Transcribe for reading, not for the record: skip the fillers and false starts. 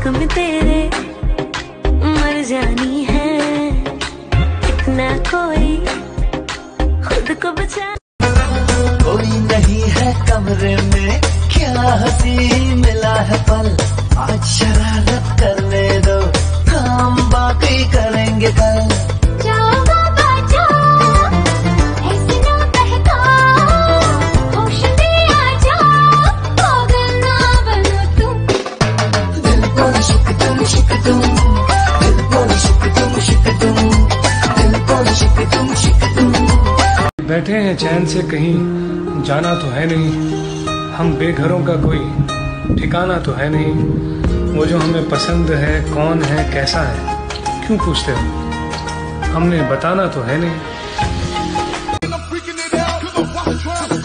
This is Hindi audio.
इश्क में तेरे मर जानी है, इतना कोई खुद को बचा। कोई नहीं है कमरे में, क्या हंसी मिला है पल, आज शरारत करने दो, हम बाकी करेंगे कल। जाओ बाबा जाओ, ऐसे ना बहका, होश में आ जाओ, पागल ना बनो तुम। दिल को शिक तुम शिक तुम, दिल को शिक तुम शिक तुम, दिल को शिक तुम शिक तुम। बैठे हैं चैन से, कहीं जाना तो है नहीं, हम बेघरों का कोई ठिकाना तो है नहीं। वो जो हमें पसंद है कौन है कैसा है क्यों पूछते हो, हमने बताना तो है नहीं।